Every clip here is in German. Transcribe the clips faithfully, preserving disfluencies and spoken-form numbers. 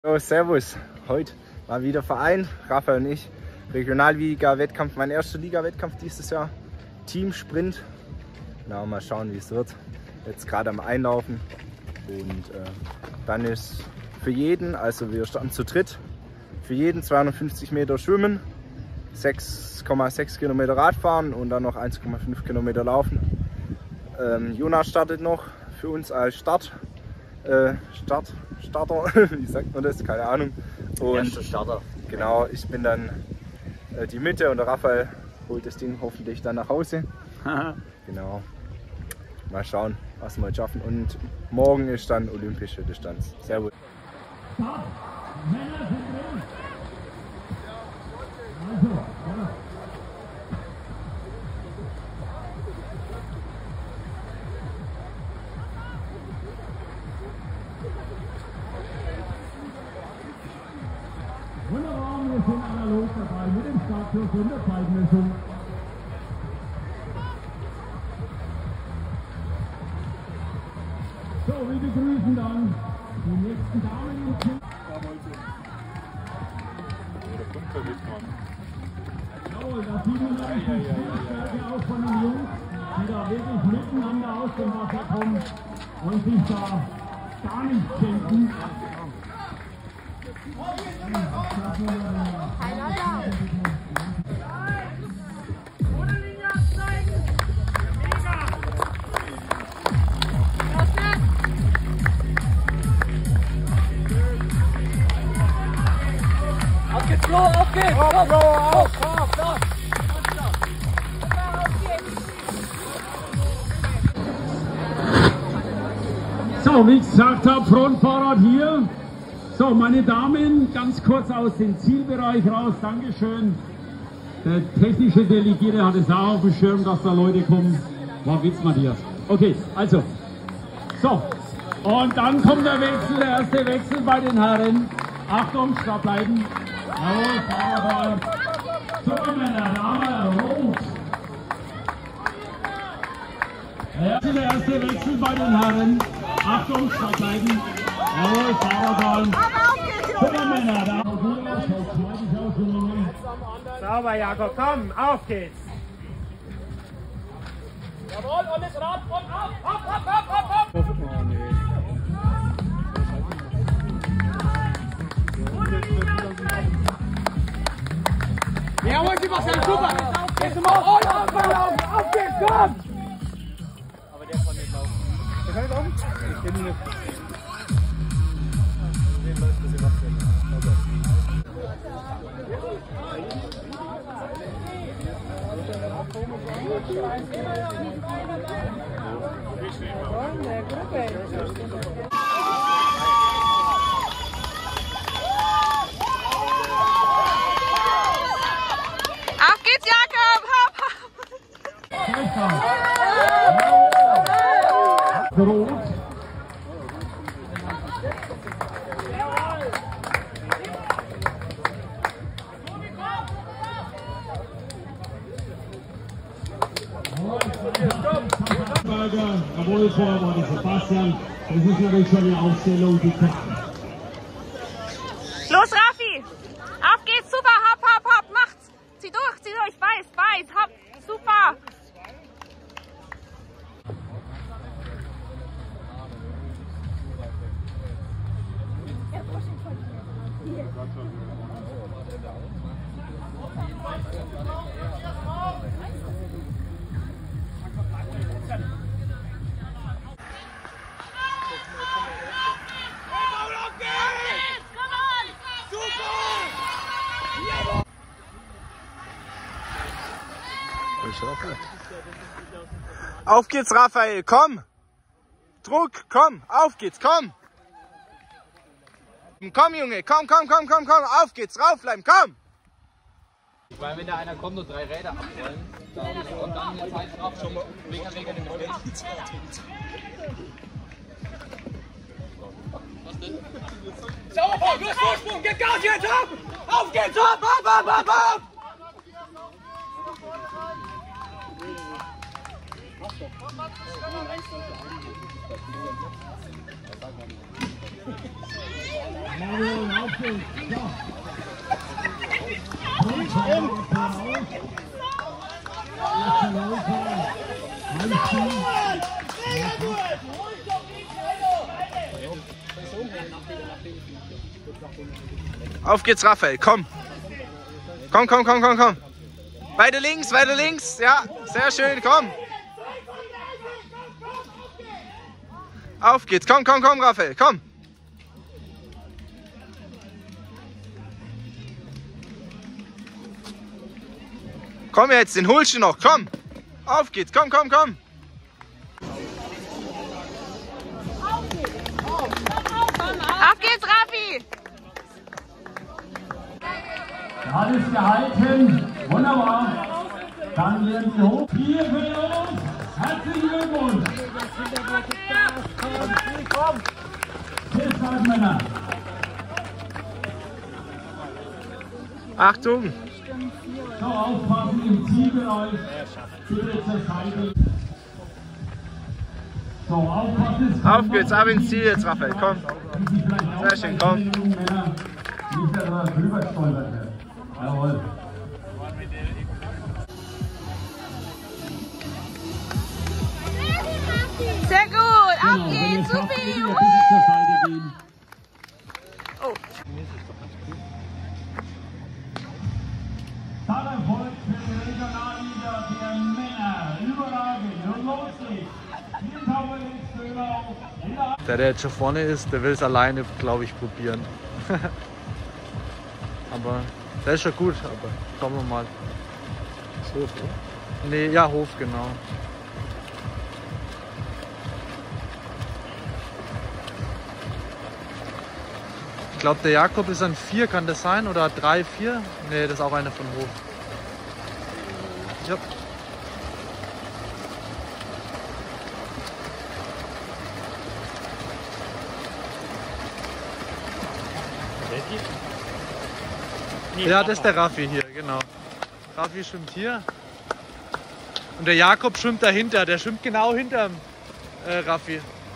So, servus, heute mal wieder Verein, Raphael und ich, Regionalliga-Wettkampf, mein erster Liga-Wettkampf dieses Jahr, Teamsprint. Na, mal schauen, wie es wird. Jetzt gerade am Einlaufen und äh, dann ist für jeden, also wir starten zu dritt, für jeden zweihundertfünfzig Meter schwimmen, sechs Komma sechs Kilometer Radfahren und dann noch eins Komma fünf Kilometer laufen. Ähm, Jonas startet noch für uns als Start. Äh, Start, Starter, wie sagt man das? Keine Ahnung. Und Erster Starter. Genau, ich bin dann äh, die Mitte und der Raphael holt das Ding hoffentlich dann nach Hause. Genau. Mal schauen, was wir heute schaffen. Und morgen ist dann olympische Distanz. Servus. Wunderbar, wir sind analog dabei mit dem Startschuss und der Zeitmessung. So, wir begrüßen dann die nächsten Damen und Herren. Jawohl, da sieht man dann die Spielstärke auch von den Jungs, die da wirklich miteinander aus dem Wasser kommen und sich da gar nicht schenken. Ohne Linie absteigen! Mega! Los jetzt! Auf geht's, Flo, auf geht's! Auf, Flo, auf, auf, auf! So, wie ich gesagt habe, Frontfahrrad hier. So, meine Damen, ganz kurz aus dem Zielbereich raus, Dankeschön. Der technische Delegierte hat es auch auf dem Schirm, dass da Leute kommen. War Witz, Matthias. Okay, also. So, und dann kommt der Wechsel, der erste Wechsel bei den Herren. Achtung, stopp bleiben. Jawohl, Fahrerball. So, Männer, da haben wir rot. Der erste Wechsel bei den Herren. Achtung, stopp bleiben. Jawohl, Fahrerball. Männer, da. Sauber, Jakob, komm, auf geht's! Jawohl, und das Rad, und auf, auf, auf, auf, auf, auf! Oh, nee. Jawohl, Sebastian, super! Jetzt mal auf, auf, auf, auf geht's, komm! Aber der kann nicht laufen. Der kann nicht laufen? Ich kenne ihn nicht. Den läuft der Sebastian. Okay. Auf geht's, Jakob! Hopp, hopp! Rot. Jawohl, vorher war der Sebastian. Das ist natürlich schon eine Aufstellung, die kann. Los, Raffi! Auf geht's, super! Hopp, hopp, hopp! Macht's! Zieh durch, zieh durch! Weiß, weiß! Hopp! Super! Auf geht's, Raphael, komm! Druck, komm, auf geht's, komm! Komm, Junge, komm, komm, komm, komm, komm, auf geht's, raufbleiben, komm! Ich meine, wenn da einer kommt und drei Räder abrollen und dann eine Zeit drauf schon wegen wegen dem Feld. Sauber, du hast Vorsprung, gib Gas jetzt, hopp! Auf geht's, hopp, hopp, hopp, hopp, hopp! Auf geht's, Raphael, komm. Komm, komm, komm, komm, komm. Weiter links, weiter links. Ja, sehr schön, komm. Auf geht's, komm, komm, komm, Raphael, komm. Komm jetzt, den holst du noch, komm. Auf geht's, komm, komm, komm. Auf geht's, Raffi! Alles gehalten. Wunderbar. Dann werden Sie hoch. Vier für uns. Herzlichen Glückwunsch. Bis bald, Männer. Achtung. So, aufpassen im Zielbereich. Bitte zur Seite. So, aufpassen. Auf geht's, ab ins Ziel jetzt, Raphael, komm. Sehr schön, komm. Nicht, dass er drüber stolpert wird. Jawohl. Sehr gut, auf Genau, geht's, wenn ihr super! schafft, bitte zur Seite gehen. Oh. Teilerfolg für die Regionalliga der Männer. Überragend und los geht's. Hier haben wir den Spöler. Der, der jetzt schon vorne ist, der will es alleine, glaube ich, probieren. Aber der ist schon gut, aber schauen wir mal. Ist Hof, oder? Nee, ja, Hof, genau. Ich glaube, der Jakob ist an vier, kann das sein? Oder drei, vier? Nee, das ist auch einer von Hof. Ja. Ja, das ist der Raffi hier, genau. Raffi schwimmt hier. Und der Jakob schwimmt dahinter. Der schwimmt genau hinterm äh, Raffi.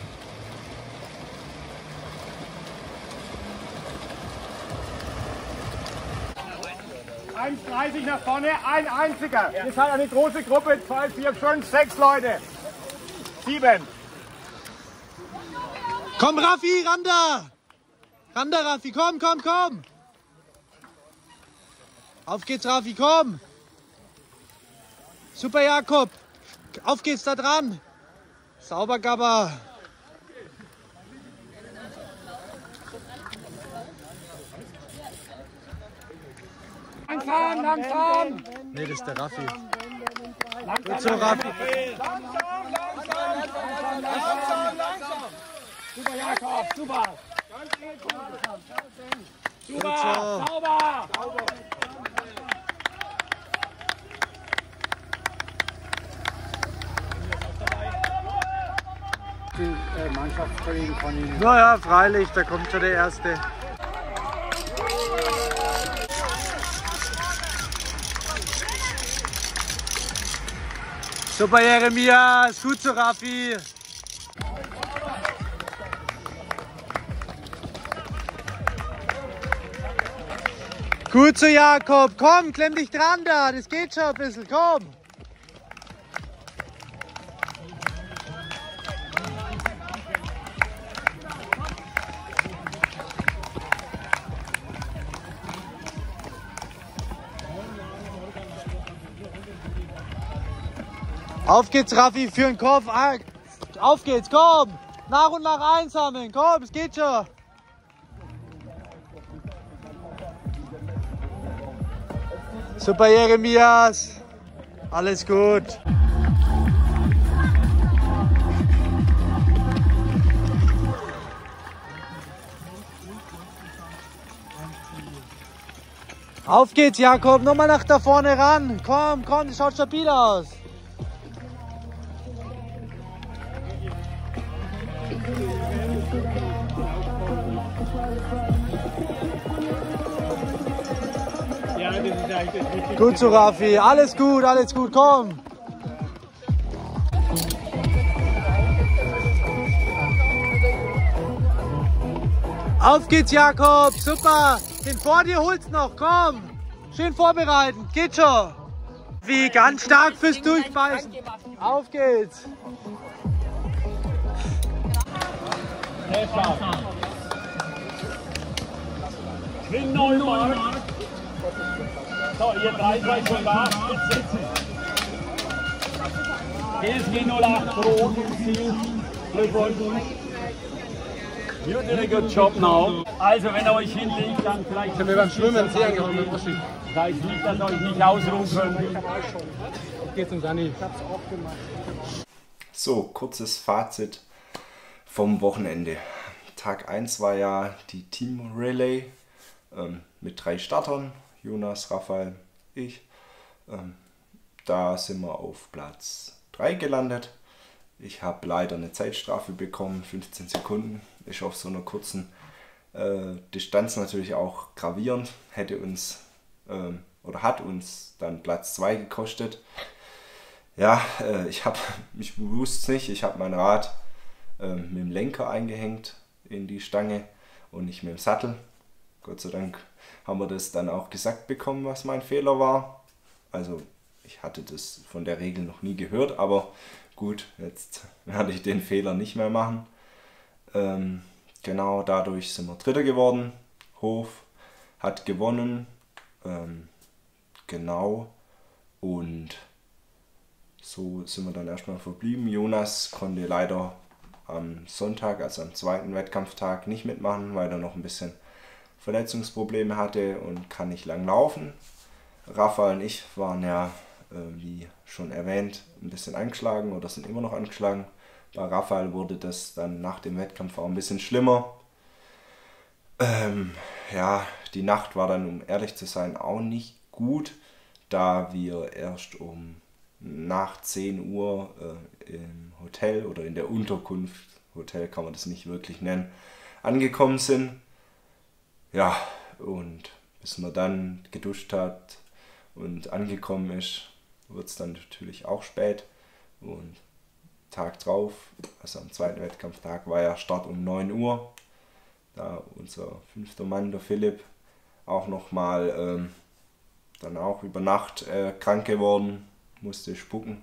eins dreißig nach vorne, ein einziger. Ihr seid eine große Gruppe, zwei, vier, fünf, sechs Leute. Sieben. Komm, Raffi, ran da! Ran da, Raffi, komm, komm, komm! Auf geht's, Raffi, komm! Super, Jakob! Auf geht's, da dran! Sauber, Gabba! Langsam, langsam. Nee, das ist der Raffi. Gut so, Raffi. Langsam, langsam, langsam, langsam. Super, Jakob, super. Super, Gut so. sauber. Die Mannschaftskollegen von Ihnen. Naja, freilich, da kommt schon der Erste. Super, Jeremias, gut so, Raffi. Gut so, Jakob, komm, klemm dich dran da, das geht schon ein bisschen, komm. Auf geht's, Raffi, für den Kopf. Auf geht's, komm. Nach und nach einsammeln. Komm, es geht schon. Super, Jeremias. Alles gut. Auf geht's, Jakob. Nochmal nach da vorne ran. Komm, komm, das schaut stabil aus. Gut so, Raffi. Alles gut, alles gut, komm. Auf geht's, Jakob. Super. Den vor dir holt's noch. Komm. Schön vorbereiten. Geht schon. Wie ganz stark fürs Durchbeißen. Auf geht's. Schwing neu, Mark. So, ihr drei seid schon da. Jetzt sitzen. G S G null acht Rot im Ziel. Glückwunsch. You did a good job now. Also, wenn ihr euch hinlegt, dann vielleicht... Können wir beim Schwimmen sehen, gehauen mit Oschi. Da ist nicht, dass ihr euch nicht ausruhen könnt. Auf geht's, um Dani. Ich hab's auch gemacht. So, kurzes Fazit vom Wochenende. Tag eins war ja die Team Relay ähm, mit drei Startern. Jonas, Raphael, ich. Ähm, da sind wir auf Platz drei gelandet. Ich habe leider eine Zeitstrafe bekommen, fünfzehn Sekunden. Ist auf so einer kurzen äh, Distanz natürlich auch gravierend. Hätte uns ähm, oder hat uns dann Platz zwei gekostet. Ja, äh, ich habe, ich wusste es nicht, ich habe mein Rad äh, mit dem Lenker eingehängt in die Stange und nicht mit dem Sattel. Gott sei Dank haben wir das dann auch gesagt bekommen, was mein Fehler war. Also ich hatte das von der Regel noch nie gehört, aber gut, jetzt werde ich den Fehler nicht mehr machen. Ähm, genau, dadurch sind wir Dritter geworden. Hof hat gewonnen. Ähm, genau. Und so sind wir dann erstmal verblieben. Jonas konnte leider am Sonntag, also am zweiten Wettkampftag, nicht mitmachen, weil er noch ein bisschen Verletzungsprobleme hatte und kann nicht lang laufen. Raphael und ich waren ja, äh, wie schon erwähnt, ein bisschen angeschlagen oder sind immer noch angeschlagen. Bei Raphael wurde das dann nach dem Wettkampf auch ein bisschen schlimmer. Ähm, ja, die Nacht war dann, um ehrlich zu sein, auch nicht gut, da wir erst um nach zehn Uhr äh, im Hotel oder in der Unterkunft, Hotel kann man das nicht wirklich nennen, angekommen sind. Ja, und bis man dann geduscht hat und angekommen ist, wird es dann natürlich auch spät. Und Tag drauf, also am zweiten Wettkampftag, war ja Start um neun Uhr. Da unser fünfter Mann, der Philipp, auch nochmal ähm, dann auch über Nacht äh, krank geworden, musste spucken.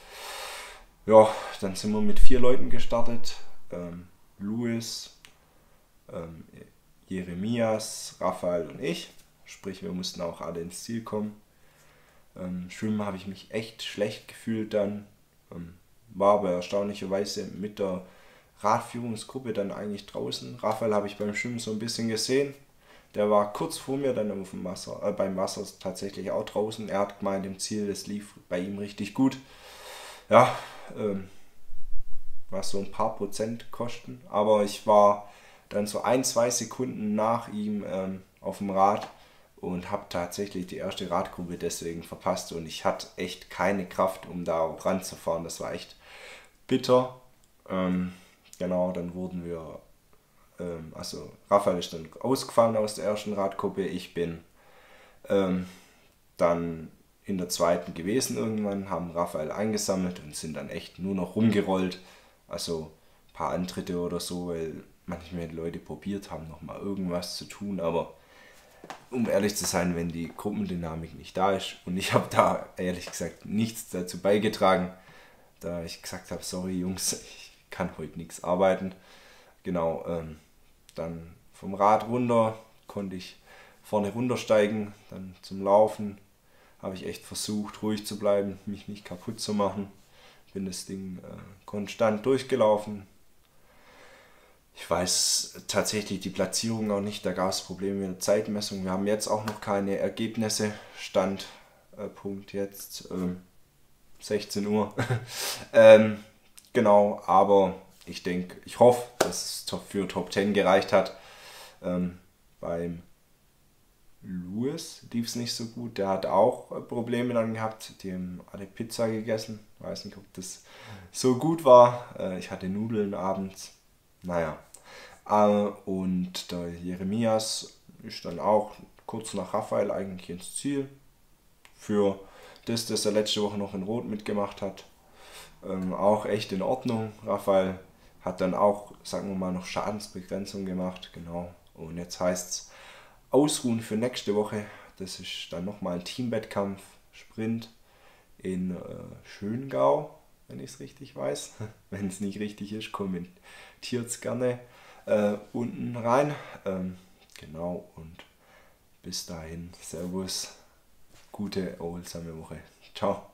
Ja, dann sind wir mit vier Leuten gestartet. Ähm, Louis, ähm, Jeremias, Raphael und ich. Sprich, wir mussten auch alle ins Ziel kommen. Ähm, Schwimmen habe ich mich echt schlecht gefühlt dann. Ähm, war aber erstaunlicherweise mit der Radführungsgruppe dann eigentlich draußen. Raphael habe ich beim Schwimmen so ein bisschen gesehen. Der war kurz vor mir dann auf dem Wasser, äh, beim Wasser tatsächlich auch draußen. Er hat gemeint, im Ziel, das lief bei ihm richtig gut. Ja, ähm, was so ein paar Prozent kosten. Aber ich war dann so ein, zwei Sekunden nach ihm ähm, auf dem Rad und habe tatsächlich die erste Radgruppe deswegen verpasst. Und ich hatte echt keine Kraft, um da auch ranzufahren. Das war echt bitter. Ähm, genau, dann wurden wir... Also Raphael ist dann ausgefallen aus der ersten Radgruppe, ich bin ähm, dann in der zweiten gewesen irgendwann, haben Raphael eingesammelt und sind dann echt nur noch rumgerollt, also ein paar Antritte oder so, weil manchmal Leute probiert haben, nochmal irgendwas zu tun, aber um ehrlich zu sein, wenn die Gruppendynamik nicht da ist und ich habe da ehrlich gesagt nichts dazu beigetragen, da ich gesagt habe, sorry Jungs, ich kann heute nichts arbeiten. Genau, ähm, dann vom Rad runter konnte ich vorne runtersteigen, dann zum Laufen habe ich echt versucht, ruhig zu bleiben, mich nicht kaputt zu machen. Bin das Ding äh, konstant durchgelaufen. Ich weiß tatsächlich die Platzierung auch nicht, da gab es Probleme mit der Zeitmessung. Wir haben jetzt auch noch keine Ergebnisse, Standpunkt äh, jetzt ähm, sechzehn Uhr. ähm, genau, aber ich denke, ich hoffe, dass es für Top zehn gereicht hat. Ähm, beim Louis lief es nicht so gut. Der hat auch Probleme dann gehabt. Die haben alle Pizza gegessen. Weiß nicht, ob das so gut war. Äh, ich hatte Nudeln abends. Naja. Äh, und der Jeremias ist dann auch kurz nach Raphael eigentlich ins Ziel. Für das, dass er letzte Woche noch in Rot mitgemacht hat. Ähm, auch echt in Ordnung. Raphael hat dann auch, sagen wir mal, noch Schadensbegrenzung gemacht, genau. Und jetzt heißt es ausruhen für nächste Woche. Das ist dann nochmal ein Teamwettkampf, Sprint in äh, Schöngau, wenn ich es richtig weiß. Wenn es nicht richtig ist, kommentiert es gerne äh, unten rein. Ähm, genau, und bis dahin, Servus, gute, erholsame Woche. Ciao.